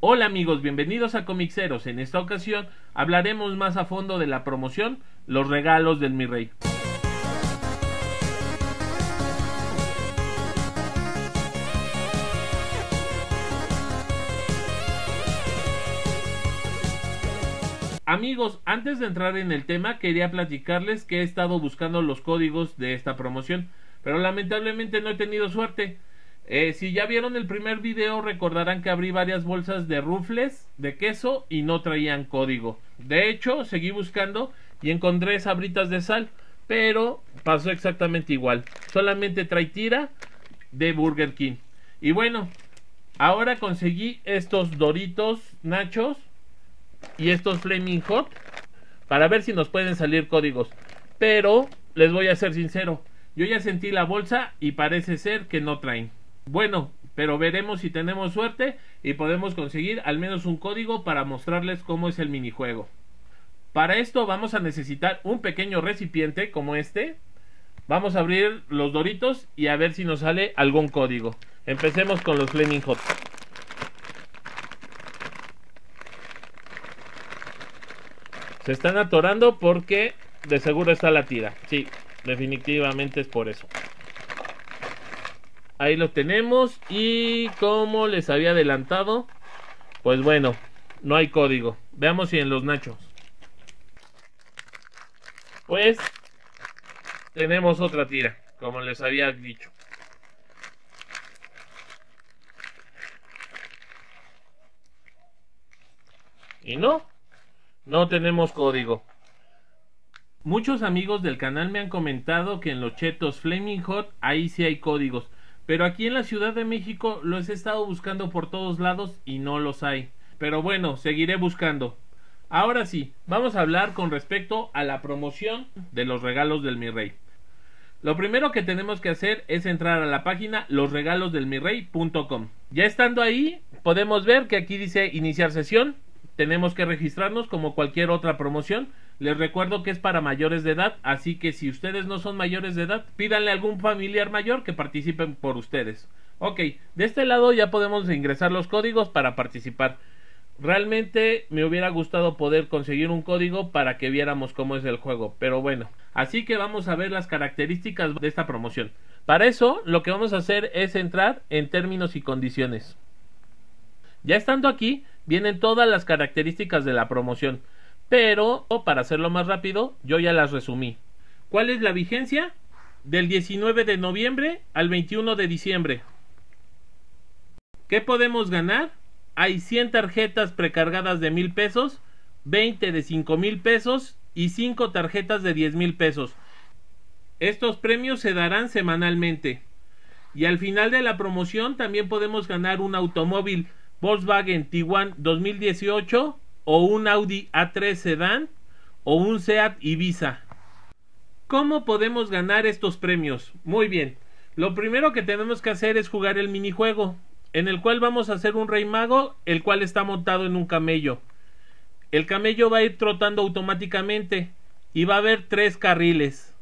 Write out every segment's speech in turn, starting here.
Hola amigos, bienvenidos a Comixeros. En esta ocasión hablaremos más a fondo de la promoción Los Regalos del Mi Rey. Amigos, antes de entrar en el tema quería platicarles que he estado buscando los códigos de esta promoción, pero lamentablemente no he tenido suerte. Si ya vieron el primer video recordarán que abrí varias bolsas de rufles de queso y no traían código. De hecho, seguí buscando y encontré sabritas de sal, pero pasó exactamente igual. Solamente trae tira de Burger King. Y bueno, ahora conseguí estos Doritos Nachos y estos Flaming Hot para ver si nos pueden salir códigos. Pero les voy a ser sincero, yo ya sentí la bolsa y parece ser que no traen. Bueno, pero veremos si tenemos suerte y podemos conseguir al menos un código para mostrarles cómo es el minijuego. Para esto vamos a necesitar un pequeño recipiente como este. Vamos a abrir los Doritos y a ver si nos sale algún código. Empecemos con los Flaming Hot. Se están atorando porque de seguro está la tira. Sí, definitivamente es por eso. Ahí lo tenemos y como les había adelantado, pues bueno, no hay código. Veamos si en los nachos. Pues tenemos otra tira, como les había dicho. Y no tenemos código. Muchos amigos del canal me han comentado que en los chetos Flaming Hot ahí sí hay códigos. Pero aquí en la Ciudad de México los he estado buscando por todos lados y no los hay. Pero bueno, seguiré buscando. Ahora sí, vamos a hablar con respecto a la promoción de los regalos del Mi Rey. Lo primero que tenemos que hacer es entrar a la página losregalosdelmirey.com. Ya estando ahí, podemos ver que aquí dice iniciar sesión. Tenemos que registrarnos como cualquier otra promoción. Les recuerdo que es para mayores de edad, así que si ustedes no son mayores de edad, pídanle a algún familiar mayor que participen por ustedes. Ok, de este lado ya podemos ingresar los códigos para participar. Realmente me hubiera gustado poder conseguir un código para que viéramos cómo es el juego, pero bueno. Así que vamos a ver las características de esta promoción. Para eso, lo que vamos a hacer es entrar en términos y condiciones. Ya estando aquí, vienen todas las características de la promoción. Pero, para hacerlo más rápido, yo ya las resumí. ¿Cuál es la vigencia? Del 19 de noviembre al 21 de diciembre. ¿Qué podemos ganar? Hay 100 tarjetas precargadas de 1,000 pesos, 20 de 5,000 pesos y 5 tarjetas de 10,000 pesos. Estos premios se darán semanalmente. Y al final de la promoción también podemos ganar un automóvil Volkswagen Tiguan 2018 o un Audi A3 Sedan o un Seat Ibiza. ¿Cómo podemos ganar estos premios? Muy bien, lo primero que tenemos que hacer es jugar el minijuego, en el cual vamos a hacer un rey mago, el cual está montado en un camello. El camello va a ir trotando automáticamente y va a haber 3 carriles.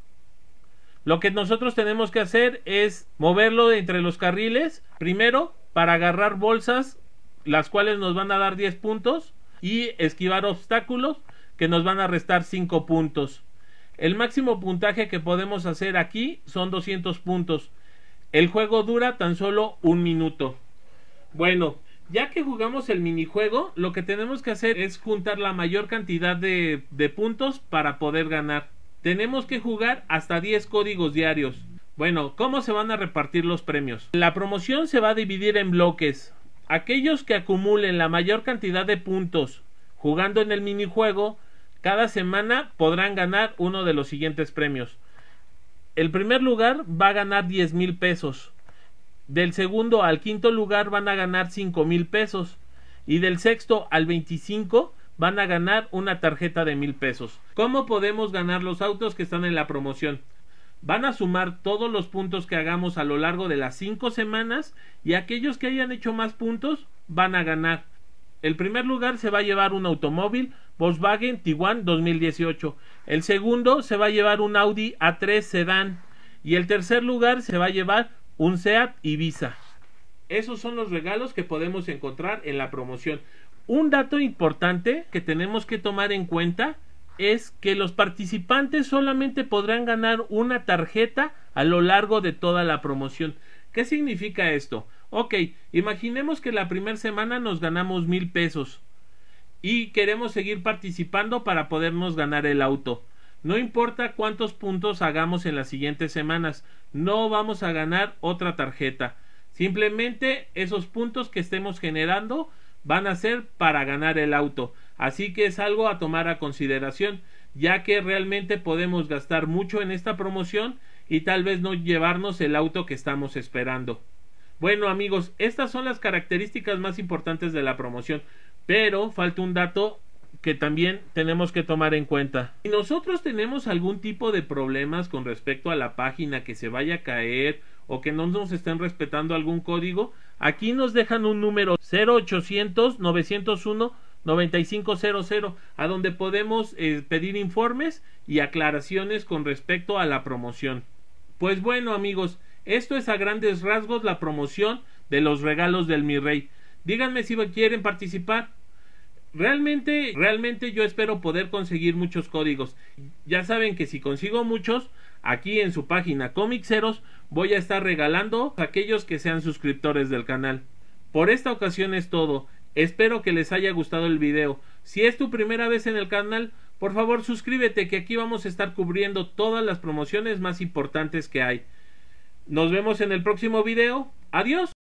Lo que nosotros tenemos que hacer es moverlo entre los carriles, primero para agarrar bolsas, las cuales nos van a dar 10 puntos, y esquivar obstáculos que nos van a restar 5 puntos. El máximo puntaje que podemos hacer aquí son 200 puntos. El juego dura tan solo 1 minuto. Bueno, ya que jugamos el minijuego, lo que tenemos que hacer es juntar la mayor cantidad de puntos para poder ganar. Tenemos que jugar hasta 10 códigos diarios. Bueno, ¿cómo se van a repartir los premios? La promoción se va a dividir en bloques. Aquellos que acumulen la mayor cantidad de puntos jugando en el minijuego, cada semana podrán ganar uno de los siguientes premios. El primer lugar va a ganar 10,000 pesos. Del segundo al quinto lugar van a ganar 5,000 pesos. Y del sexto al 25 van a ganar una tarjeta de 1,000 pesos. ¿Cómo podemos ganar los autos que están en la promoción? Van a sumar todos los puntos que hagamos a lo largo de las 5 semanas y aquellos que hayan hecho más puntos van a ganar. El primer lugar se va a llevar un automóvil Volkswagen Tiguan 2018. El segundo se va a llevar un Audi A3 Sedan. Y el tercer lugar se va a llevar un Seat Ibiza. Esos son los regalos que podemos encontrar en la promoción. Un dato importante que tenemos que tomar en cuenta es que los participantes solamente podrán ganar una tarjeta a lo largo de toda la promoción. ¿Qué significa esto? Ok, imaginemos que la primera semana nos ganamos 1,000 pesos y queremos seguir participando para podernos ganar el auto. No importa cuántos puntos hagamos en las siguientes semanas, no vamos a ganar otra tarjeta. Simplemente esos puntos que estemos generando van a ser para ganar el auto. Así que es algo a tomar a consideración, ya que realmente podemos gastar mucho en esta promoción y tal vez no llevarnos el auto que estamos esperando. Bueno amigos, estas son las características más importantes de la promoción, pero falta un dato que también tenemos que tomar en cuenta. Si nosotros tenemos algún tipo de problemas con respecto a la página, que se vaya a caer o que no nos estén respetando algún código, aquí nos dejan un número 0800 901 9500 a donde podemos pedir informes y aclaraciones con respecto a la promoción. Pues bueno amigos, esto es a grandes rasgos la promoción de los regalos del Mi Rey. Díganme si quieren participar. Realmente yo espero poder conseguir muchos códigos. Ya saben que si consigo muchos, aquí en su página Comicseros voy a estar regalando a aquellos que sean suscriptores del canal. Por esta ocasión es todo. Espero que les haya gustado el video. Si es tu primera vez en el canal, por favor suscríbete, que aquí vamos a estar cubriendo todas las promociones más importantes que hay. Nos vemos en el próximo video. Adiós.